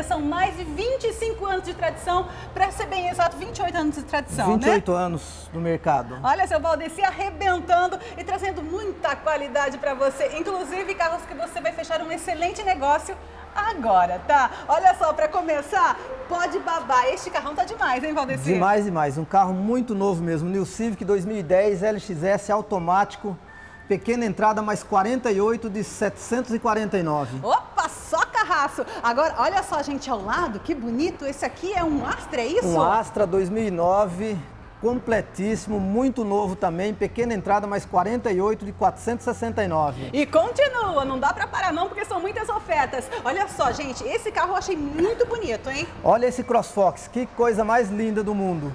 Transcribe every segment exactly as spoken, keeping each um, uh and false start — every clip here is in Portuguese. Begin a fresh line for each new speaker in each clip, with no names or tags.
são mais de vinte e cinco anos de tradição, para ser bem exato, vinte e oito anos de tradição,
vinte e oito
né?
anos no mercado.
Olha, seu Valdeci arrebentando e trazendo muita qualidade para você, inclusive carros que você vai fechar um excelente negócio agora, tá? Olha só, para começar, pode babar. Este carrão tá demais, hein, Valdeci?
Demais, demais. Um carro muito novo mesmo. New Civic dois mil e dez L X S automático. Pequena entrada, mais quarenta e oito de setecentos e quarenta e nove.
Opa, só carraço! Agora, olha só, gente, ao lado, que bonito. Esse aqui é um Astra, é isso?
Um Astra dois mil e nove, completíssimo, muito novo também. Pequena entrada, mais quarenta e oito de quatrocentos e sessenta e nove.
E continua, não dá pra parar não, porque são muitas ofertas. Olha só, gente, esse carro eu achei muito bonito, hein?
Olha esse CrossFox, que coisa mais linda do mundo.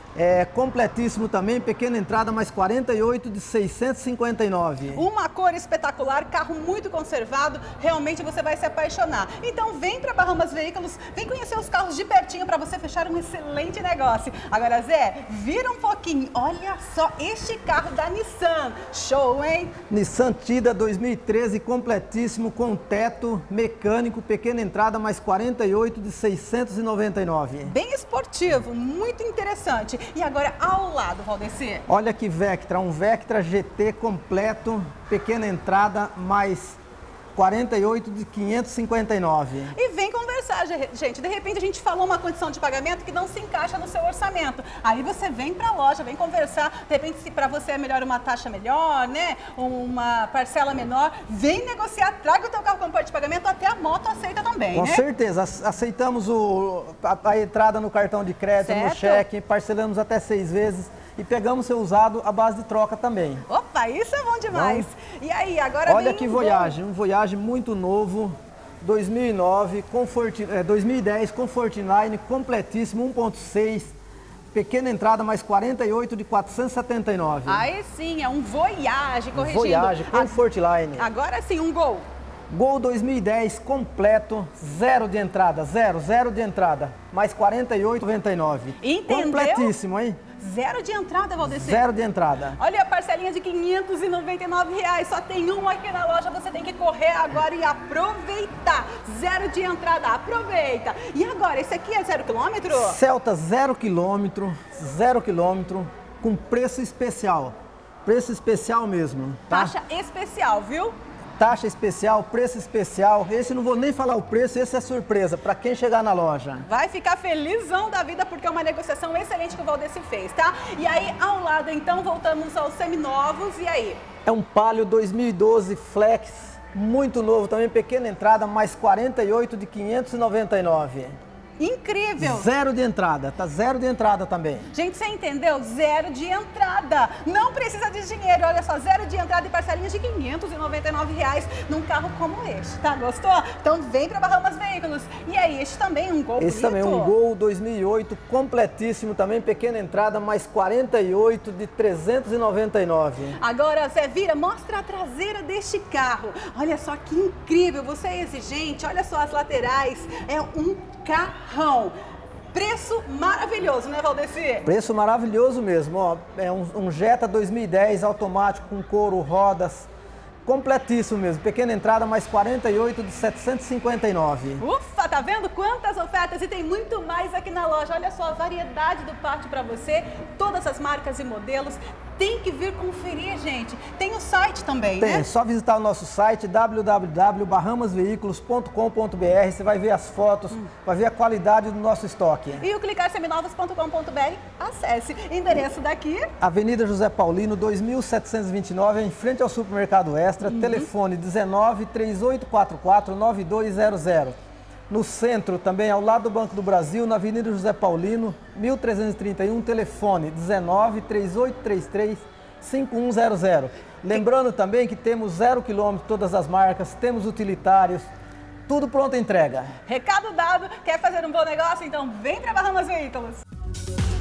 É completíssimo também, pequena entrada, mais quarenta e oito de seiscentos e cinquenta e nove.
Uma cor espetacular, carro muito conservado, realmente você vai se apaixonar. Então vem para Bahamas Veículos, vem conhecer os carros de pertinho para você fechar um excelente negócio. Agora, Zé, vira um pouquinho, olha só este carro da Nissan, show, hein?
Nissan Tida dois mil e treze, completíssimo, com teto, mecânico, pequena entrada, mais quarenta e oito de seiscentos e noventa e nove.
Bem esportivo, muito interessante. E agora ao lado, Valdeci.
Olha que Vectra, um Vectra G T completo, pequena entrada, mais quarenta e oito de quinhentos e cinquenta e nove.
E vem conversar, gente. De repente a gente falou uma condição de pagamento que não se encaixa no seu orçamento. Aí você vem pra loja, vem conversar. De repente, se pra você é melhor uma taxa melhor, né? Uma parcela menor, vem negociar, traga o teu carro como parte de pagamento, até a moto aceita também,
Com
né?
certeza, aceitamos o, a, a entrada no cartão de crédito,
Certo.
no cheque, parcelamos até seis vezes e pegamos seu usado à base de troca também.
Opa, isso é bom demais. Bom, e aí, agora
olha
vem
que
um
Voyage, um Voyage muito novo, dois mil e nove, Comfort, é, dois mil e dez, Comfortline, completíssimo, um ponto seis, pequena entrada, mais quarenta e oito de quatrocentos e setenta e nove.
Aí sim, é um Voyage, corrigindo.
Voyage, Comfortline.
Agora sim, um Gol.
Gol dois mil e dez completo, zero de entrada, zero, zero de entrada, mais quarenta e oito de noventa e nove.
Entendeu?
Completíssimo, hein?
Zero de entrada, Valdeci.
Zero de entrada.
Olha a parcelinha de quinhentos e noventa e nove reais, só tem um aqui na loja, você tem que correr agora e aproveitar. Zero de entrada, aproveita. E agora, esse aqui é zero quilômetro?
Celta zero quilômetro, zero quilômetro, com preço especial. Preço especial mesmo, tá?
Taxa especial, viu?
Taxa especial, preço especial. Esse não vou nem falar o preço, esse é surpresa para quem chegar na loja.
Vai ficar felizão da vida porque é uma negociação excelente que o Valdeci fez, tá? E aí, ao lado, então, voltamos aos seminovos. E aí?
É um Palio dois mil e doze Flex, muito novo também, pequena entrada, mais quarenta e oito de quinhentos e noventa e nove.
Incrível!
Zero de entrada, tá zero de entrada também.
Gente, você entendeu? Zero de entrada. Não precisa de dinheiro, olha só, zero de entrada e parcelinhas de quinhentos e noventa e nove reais num carro como este, tá? Gostou? Então vem pra Bahamas Veículos. E aí, este também é um Gol
Esse
bonito?
também é um Gol dois mil e oito, completíssimo também, pequena entrada, mais quarenta e oito de trezentos e noventa e nove.
Agora, Zé, vira, mostra a traseira deste carro. Olha só que incrível, você é exigente, olha só as laterais, é um carrão. Preço maravilhoso, né, Valdeci?
Preço maravilhoso mesmo, ó. É um, um Jetta dois mil e dez automático com couro, rodas, completíssimo mesmo. Pequena entrada, mais quarenta e oito de setecentos e cinquenta e nove.
Ufa, tá vendo quantas ofertas? E tem muito mais aqui na loja. Olha só a variedade do pátio para você, todas as marcas e modelos. Tem que vir conferir, gente. Tem o site também,
Tem,
né?
é só visitar o nosso site w w w ponto bahamas veículos ponto com ponto b r. Você vai ver as fotos, hum. vai ver a qualidade do nosso estoque.
E o clicar seminovos ponto com ponto b r, acesse. Endereço daqui.
Avenida José Paulino, dois mil setecentos e vinte e nove, em frente ao Supermercado Extra. Uhum. Telefone dezenove, três oito quatro quatro, nove dois zero zero. No centro, também ao lado do Banco do Brasil, na Avenida José Paulino, mil trezentos e trinta e um, telefone dezenove, três oito três três, cinco um zero zero. Lembrando também que temos zero quilômetro todas as marcas, temos utilitários, tudo pronto a entrega.
Recado dado, quer fazer um bom negócio? Então vem para Bahamas Veículos.